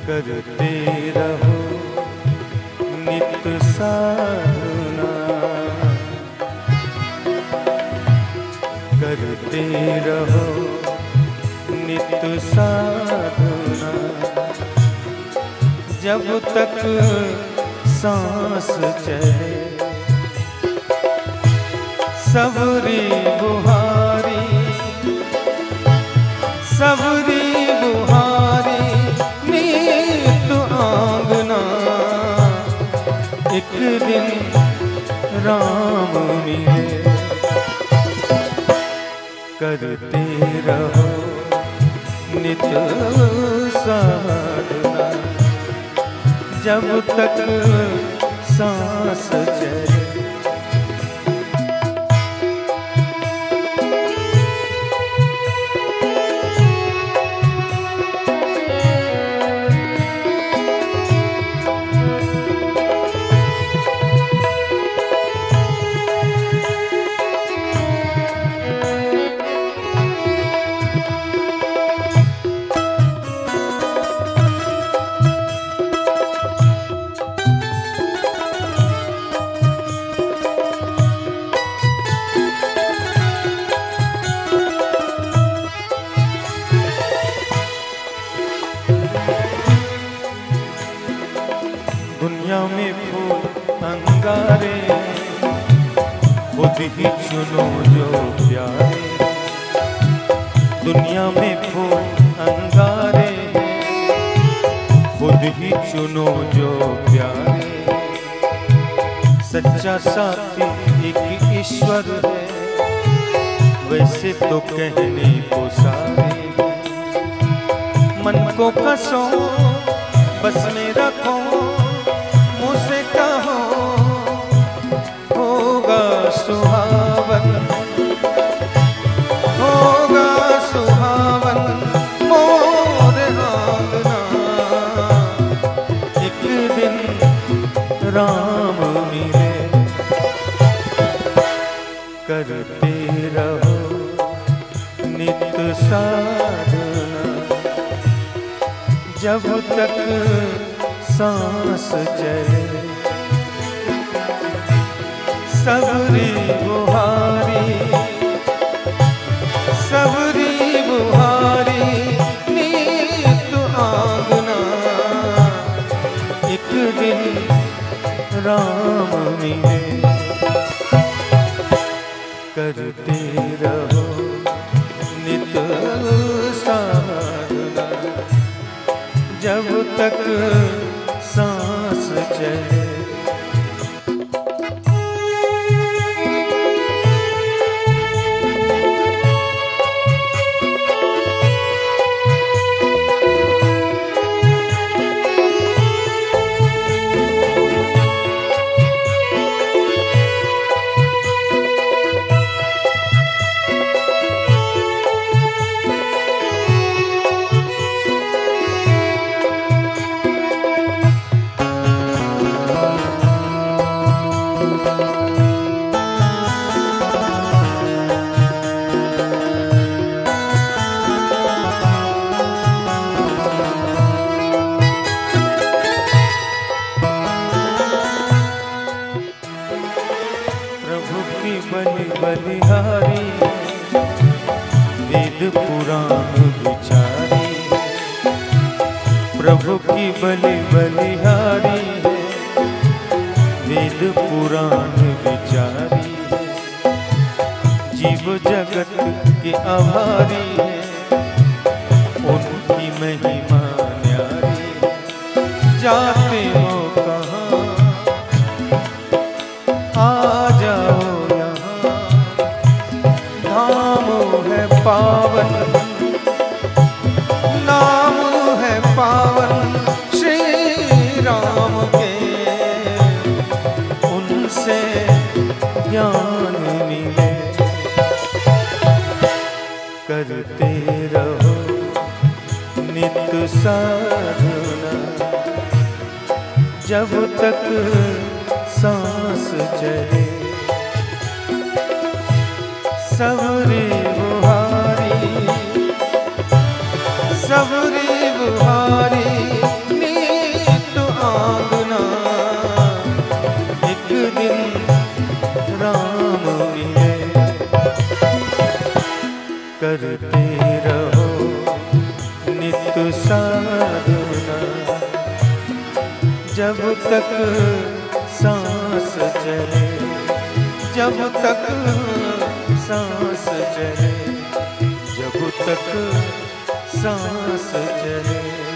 करते रहो नित साधना, करते रहो नित साधना, जब तक सांस चले सबरी बुहारी, सबरी बुहारी नीत आंगना, एक दिन राम मिले। करते रहो नित साधना, जब तक सांस चले। दुनिया में फूल अंगारे खुद ही चुनो जो प्यारे, दुनिया में फूल अंगारे खुद ही चुनो जो प्यारे। सच्चा साथी एक ईश्वर है, वैसे तो कहने को सारे। मन को कसो बस में रखो, मुझसे कहो होगा सुहावन, होगा सुहावन मोर आंगना, एक दिन राम मिले। करते रहो नित साधना, जब तक सांस चले सबरी बुहारी, सबरी बुहारी नीत आंगना, एक दिन राम मिले। करते रहो नित साधना, जब तक सांस चले। बलि बलिहारी वेद पुराण विचारी, प्रभु की बलि बलिहारी वेद पुराण विचारी। जीव जगत के आभारी है, उनकी महिमा न्यारी। जाते हो कहाँ आ जाओ, पावन नाम है पावन श्री राम के, उनसे ज्ञान मिले। करते रहो नित साधना, जब तक सांस चले सबरी बुहारी, सबरी बुहारी करते रहो नित्य साधना। जब तक सांस चले, जब तक सांस चले, जब तक सांस चले।